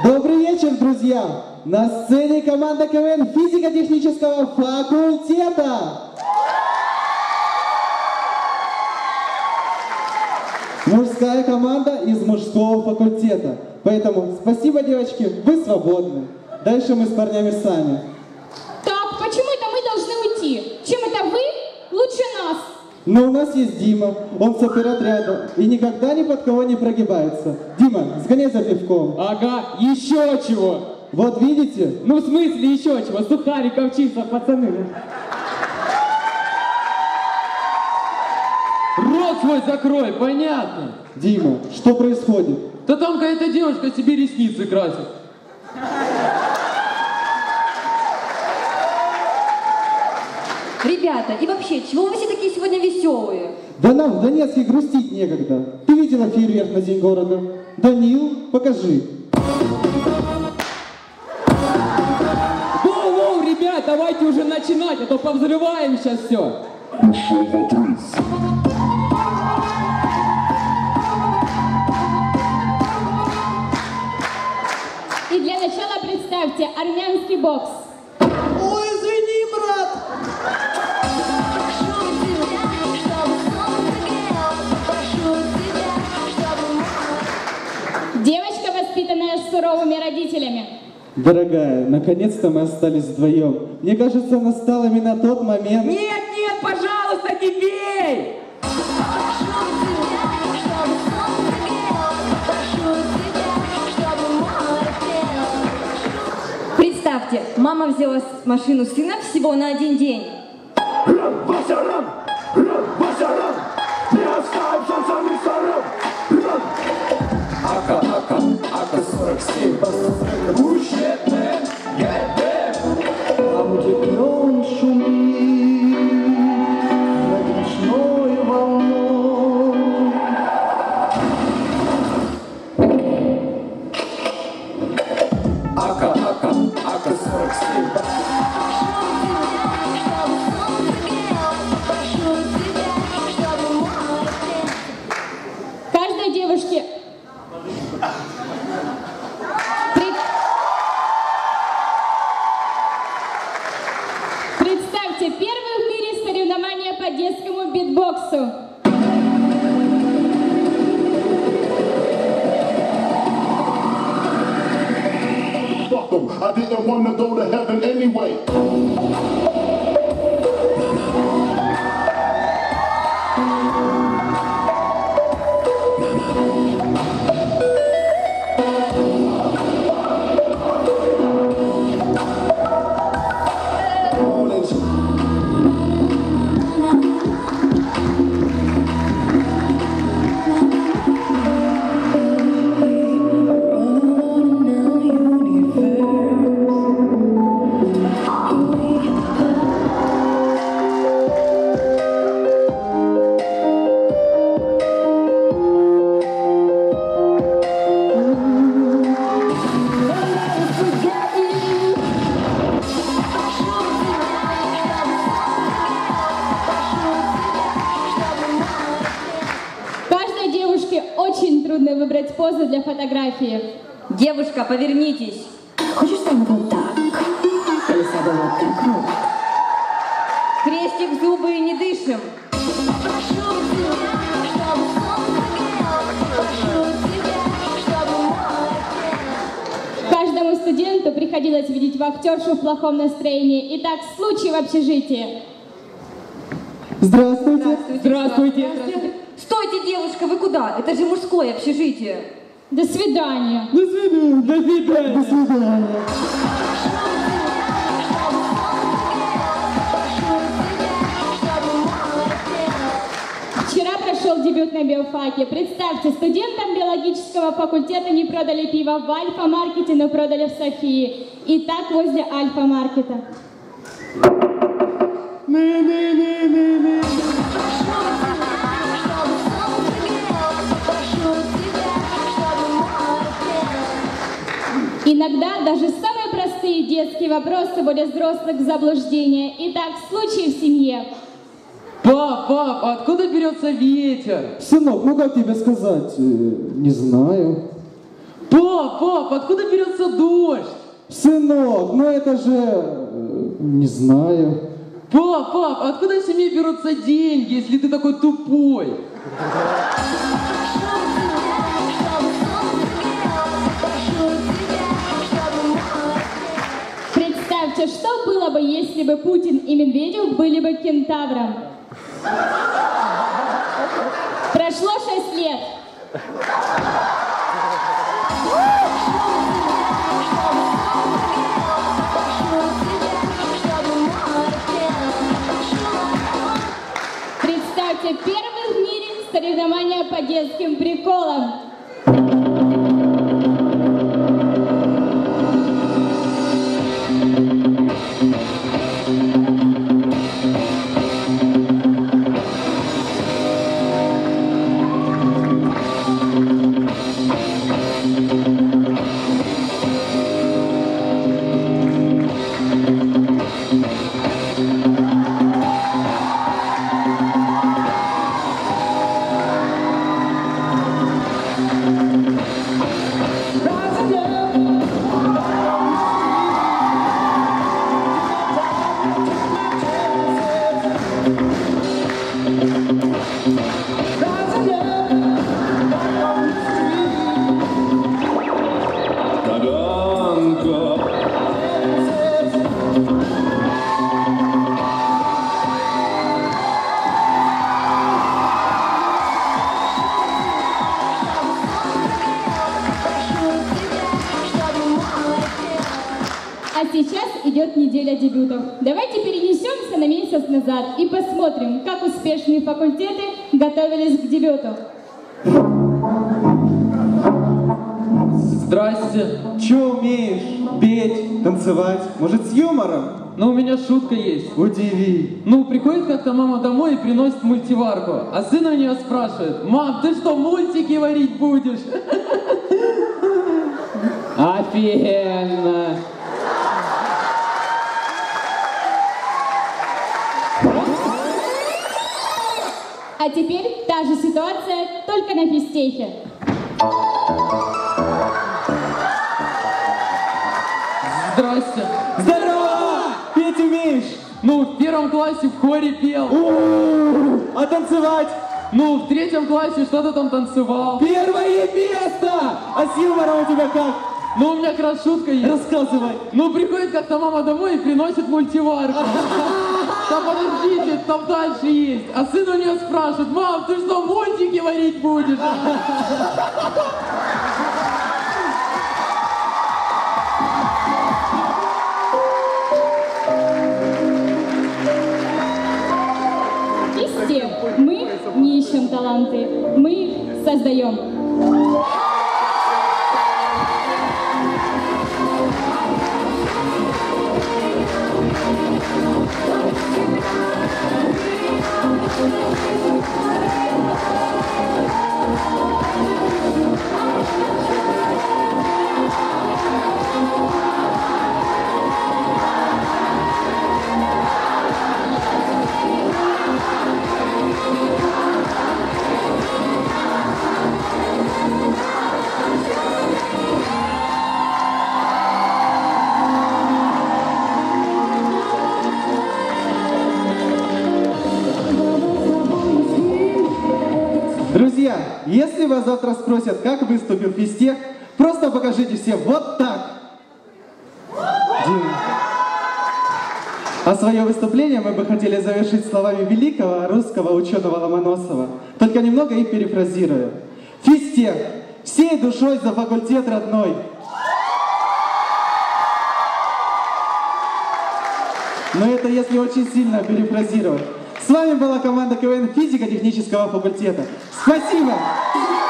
Добрый вечер, друзья! На сцене команда КВН физико-технического факультета! Мужская команда из мужского факультета. Поэтому спасибо, девочки, вы свободны. Дальше мы с парнями сами. Так, почему это мы должны уйти? Чем это вы лучше нас? Но у нас есть Дима, он соперотряда и никогда ни под кого не прогибается. Дима, сгоняй за пивком. Ага, еще чего? Вот видите? Ну в смысле еще чего? Сухариков, чипсов, пацаны. Рот свой закрой, понятно? Дима, что происходит? Да там какая-то девушка себе ресницы красит. Ребята, и вообще, чего вы все такие сегодня веселые? Да нам в Донецке грустить некогда. Ты видела фейерверк на День города? Данил, покажи. Воу-воу, ребят, давайте уже начинать, а то повзрываем сейчас все. И для начала представьте армянский бокс. Ой, извини, брат! Девочка, воспитанная суровыми родителями. Дорогая, наконец-то мы остались вдвоем. Мне кажется, настал именно тот момент... Нет, нет, пожалуйста, не бей! Представьте, мама взяла машину сына всего на 1 день. Ака 47 Учебное ГД. Там, где клен шумит над речной волной. Ака 47. Каждой девушке... Представьте, первое в мире соревнование по детскому битбоксу. Fuck 'em. I didn't want to go to heaven anyway. Каждой девушке очень трудно выбрать позу для фотографии. Девушка, повернитесь. Хочешь с вами вот так? Или с тобой вот так вот? Крестик в зубы и не дышим. Каждому студенту приходилось видеть вахтершу в плохом настроении. Итак, случай в общежитии. Здравствуйте. Здравствуйте. Стойте, девушка, вы куда? Это же мужское общежитие. До свидания. До свидания. До свидания. До свидания. Вчера прошел дебют на биофаке. Представьте, студентам биологического факультета не продали пиво в Альфа-маркете, но продали в Софии. И так возле Альфа-маркета. Иногда даже самые простые детские вопросы вводят взрослых в заблуждение. Итак, случай в семье. Пап, откуда берется ветер? Сынок, ну как тебе сказать? Не знаю. Пап, откуда берется дождь? Сынок, ну это же... не знаю. Пап, откуда в семье берутся деньги, если ты такой тупой? Представьте, что было бы, если бы Путин и Медведев были бы кентавром? Прошло 6 лет. Представьте, первый в мире соревнования по детским приколам. А сейчас идет неделя дебютов. Давайте перенесемся на месяц назад и посмотрим, как успешные факультеты готовились к дебюту. Здрасте. Че умеешь? Петь, танцевать? Может, с юмором? Ну, у меня шутка есть. Удиви. Ну, приходит как-то мама домой и приносит мультиварку, а сын у нее спрашивает: «Мам, ты что, мультики варить будешь?» Офигенно! А теперь та же ситуация, только на физтехе. Здрасте. Здорово! Петь умеешь? Ну, в 1 классе в хоре пел. А танцевать? Ну, в 3 классе что-то там танцевал. Первое место! А с юмором у тебя как? Ну, у меня как раз шутка есть. Рассказывай. Ну, приходит как-то мама домой и приносит мультиварку. Да подождите, там дальше есть. А сын у нее спрашивает: «Мам, ты что, мультики варить будешь?» Физтех. Мы не ищем таланты, мы их создаем. Друзья, если вас завтра спросят, как выступил физтех, просто покажите все вот так. Дима. А свое выступление мы бы хотели завершить словами великого русского ученого Ломоносова, только немного их перефразируя. Физтех, всей душой за факультет родной. Но это если очень сильно перефразировать. С вами была команда КВН физико-технического факультета. Спасибо!